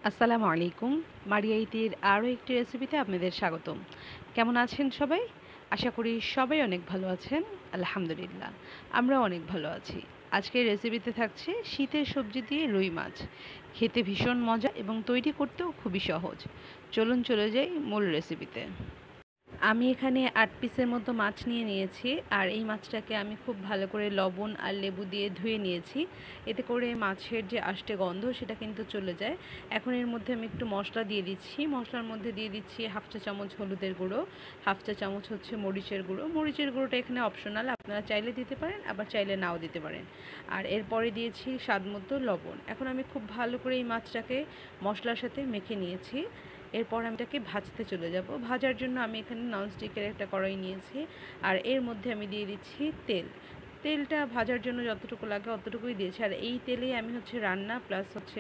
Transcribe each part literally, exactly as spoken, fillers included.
আসসালামু আলাইকুম। মারিয়া ইতির আরও একটি রেসিপিতে আপনাদের স্বাগতম। কেমন আছেন সবাই? আশা করি সবাই অনেক ভালো আছেন। আলহামদুলিল্লাহ, আমরাও অনেক ভালো আছি। আজকের রেসিপিতে থাকছে শীতের সবজি দিয়ে রুই মাছ। খেতে ভীষণ মজা এবং তৈরি করতেও খুবই সহজ। চলুন চলে যাই মূল রেসিপিতে। আমি এখানে আট পিসের মতো মাছ নিয়ে নিয়েছি, আর এই মাছটাকে আমি খুব ভালো করে লবণ আর লেবু দিয়ে ধুয়ে নিয়েছি। এতে করে মাছের যে আষ্টে গন্ধ সেটা কিন্তু চলে যায়। এখন এর মধ্যে আমি একটু মশলা দিয়ে দিচ্ছি। মশলার মধ্যে দিয়ে দিচ্ছি হাফ চা চামচ হলুদের গুঁড়ো, হাফ চা চামচ হচ্ছে মরিচের গুঁড়ো। মরিচের গুঁড়োটা এখানে অপশনাল, আপনারা চাইলে দিতে পারেন, আবার চাইলে নাও দিতে পারেন। আর এরপরে দিয়েছি স্বাদ মতো লবণ। এখন আমি খুব ভালো করে এই মাছটাকে মশলার সাথে মেখে নিয়েছি। এরপর আমি এটাকে ভাজতে চলে যাব। ভাজার জন্য আমি এখানে ননস্টিকের একটা কড়াই নিয়েছি, আর এর মধ্যে আমি দিয়ে দিচ্ছি তেল। তেলটা ভাজার জন্য যতটুকু লাগে অতটুকুই দিয়েছি। আর এই তেলেই আমি হচ্ছে রান্না প্লাস হচ্ছে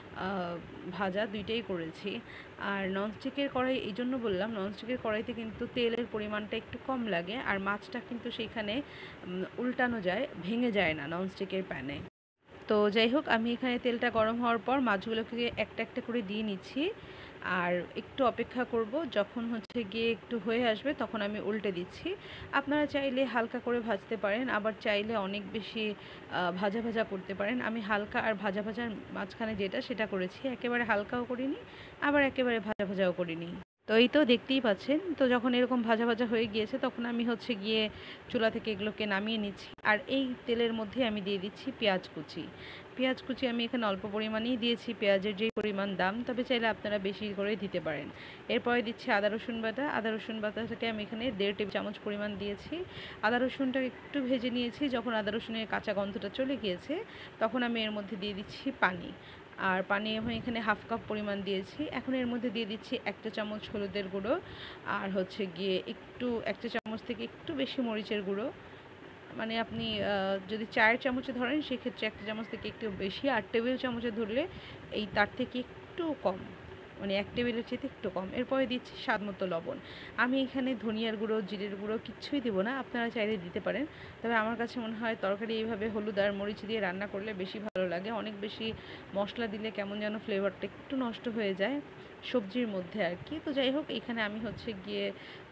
ভাজা দুইটাই করেছি। আর ননস্টিকের কড়াই এই জন্য বললাম, ননস্টিকের কড়াইতে কিন্তু তেলের পরিমাণটা একটু কম লাগে, আর মাছটা কিন্তু সেইখানে উল্টানো যায়, ভেঙে যায় না ননস্টিকের প্যানে। তো যাই হোক, আমি এখানে তেলটা গরম হওয়ার পর মাছগুলোকে একটা একটা করে দিয়ে নিচ্ছি, আর একটু অপেক্ষা করব। যখন হচ্ছে গিয়ে একটু হয়ে আসবে তখন আমি উল্টে দিচ্ছি। আপনারা চাইলে হালকা করে ভাজতে পারেন, আবার চাইলে অনেক বেশি ভাজা ভাজা করতে পারেন। আমি হালকা আর ভাজা ভাজার মাঝখানে যেটা সেটা করেছি, একেবারে হালকাও করিনি, আবার একেবারে ভাজা ভাজাও করিনি। তো এই তো দেখতেই পাচ্ছেন। তো যখন এরকম ভাজা ভাজা হয়ে গিয়েছে তখন আমি হচ্ছে গিয়ে চুলা থেকে এগুলোকে নামিয়ে নিচ্ছি। আর এই তেলের মধ্যে আমি দিয়ে দিচ্ছি পেঁয়াজ কুচি। পেঁয়াজ কুচি আমি এখানে অল্প পরিমাণেই দিয়েছি, পেঁয়াজের যেই পরিমাণ দাম, তবে চাইলে আপনারা বেশি করে দিতে পারেন। এরপরে দিচ্ছি আদা রসুন বাটা। আদা রসুন বাটাটাকে আমি এখানে দেড় টেবিল চামচ পরিমাণ দিয়েছি। আদা রসুনটা একটু ভেজে নিয়েছি। যখন আদা রসুনের কাঁচা গন্ধটা চলে গিয়েছে তখন আমি এর মধ্যে দিয়ে দিচ্ছি পানি। আর পানি আমি এখানে হাফ কাপ পরিমাণ দিয়েছি। এখন এর মধ্যে দিয়ে দিচ্ছি এক চা চামচ হলুদের গুঁড়ো, আর হচ্ছে গিয়ে একটু এক চা চামচ থেকে একটু বেশি মরিচের গুঁড়ো। মানে আপনি যদি চায়ের চামচে ধরেন সেক্ষেত্রে এক চা চামচ থেকে একটু বেশি, আর টেবিল চামচে ধরলে এই তার থেকে একটু কম, মানে এক টেবিলের চেয়ে একটু কম। এরপরে দিচ্ছি স্বাদ মতো লবণ। আমি এখানে ধনিয়ার গুঁড়ো, জিরের গুঁড়ো কিচ্ছুই দেবো না, আপনারা চাইলে দিতে পারেন। তবে আমার কাছে মনে হয় তরকারি এইভাবে হলুদ আর মরিচ দিয়ে রান্না করলে বেশি ভালো লাগে। অনেক বেশি মশলা দিলে কেমন যেন ফ্লেভারটা একটু নষ্ট হয়ে যায় সবজির মধ্যে আর কি। তো যাই হোক, এখানে আমি হচ্ছে গিয়ে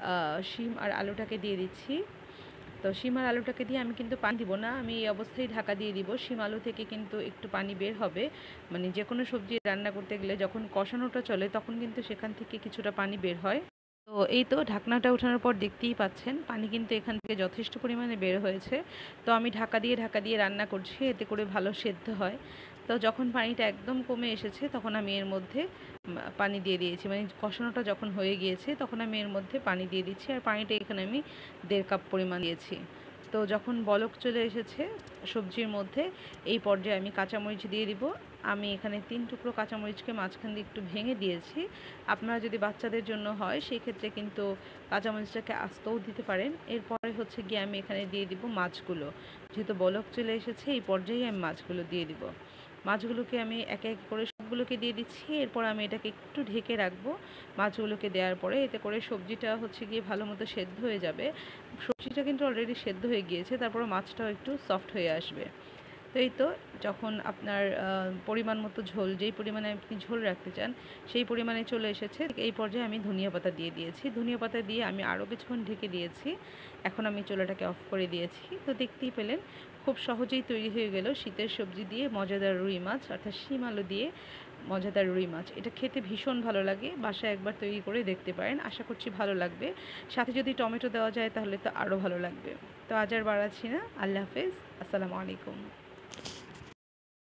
শিম আর আলুটাকে দিয়ে দিচ্ছি। তো শিম আর আলুটাকে দিয়ে আমি কিন্তু পানি দিব না, আমি এই অবস্থায় ঢাকা দিয়ে দিব। শিম আলু থেকে কিন্তু একটু পানি বের হবে, মানে যে কোনো সবজি রান্না করতে গেলে যখন কষানোটা চলে তখন কিন্তু সেখান থেকে কিছুটা পানি বের হয়। তো এই তো ঢাকনাটা ওঠানোর পর দেখতেই পাচ্ছেন পানি কিন্তু এখান থেকে যথেষ্ট পরিমাণে বের হয়েছে। তো আমি ঢাকা দিয়ে ঢাকা দিয়ে রান্না করছি, এতে করে ভালো সেদ্ধ হয়। তো যখন পানিটা একদম কমে এসেছে তখন আমি এর মধ্যে পানি দিয়ে দিয়েছি, মানে কষানোটা যখন হয়ে গিয়েছে তখন আমি এর মধ্যে পানি দিয়ে দিচ্ছি। আর পানিটা এখানে আমি দেড় কাপ পরিমাণ দিয়েছি। তো যখন বলক চলে এসেছে সবজির মধ্যে, এই পর্যায়ে আমি কাঁচামরিচ দিয়ে দিব। আমি এখানে তিন টুকরো কাঁচামরিচকে মাঝখান দিয়ে একটু ভেঙে দিয়েছি। আপনারা যদি বাচ্চাদের জন্য হয় সেই ক্ষেত্রে কিন্তু কাঁচামরিচটাকে আস্তেও দিতে পারেন। এরপরে হচ্ছে গিয়ে আমি এখানে দিয়ে দিব মাছগুলো। যেহেতু বলক চলে এসেছে এই পর্যায়ে আমি মাছগুলো দিয়ে দিব। মাছগুলোকে আমি একে এক করে সবগুলোকে দিয়ে দিচ্ছি। এরপর আমি এটাকে একটু ঢেকে রাখবো মাছগুলোকে দেওয়ার পরে, এতে করে সবজিটা হচ্ছে গিয়ে ভালো মতো সেদ্ধ হয়ে যাবে। সবজিটা কিন্তু অলরেডি সেদ্ধ হয়ে গিয়েছে, তারপরে মাছটাও একটু সফট হয়ে আসবে। তো এই তো, যখন আপনার পরিমাণ মতো ঝোল, যেই পরিমাণে আপনি ঝোল রাখতে চান সেই পরিমাণে চলে এসেছে, এই পর্যায়ে আমি ধনিয়া পাতা দিয়ে দিয়েছি। ধনিয়া পাতা দিয়ে আমি আরও কিছুক্ষণ ঢেকে দিয়েছি। এখন আমি চুলাটাকে অফ করে দিয়েছি। তো দেখতেই পেলেন খুব সহজেই তৈরি হয়ে গেল শীতের সবজি দিয়ে মজাদার রুই মাছ, অর্থাৎ শিম আলু দিয়ে মজাদার রুই মাছ। এটা খেতে ভীষণ ভালো লাগে, বাসায় একবার তৈরি করে দেখতে পারেন, আশা করছি ভালো লাগবে। সাথে যদি টমেটো দেওয়া যায় তাহলে তো আরও ভালো লাগবে। তো আজ আর বাড়াচ্ছি না, আল্লাহ হাফেজ, আসসালামু আলাইকুম।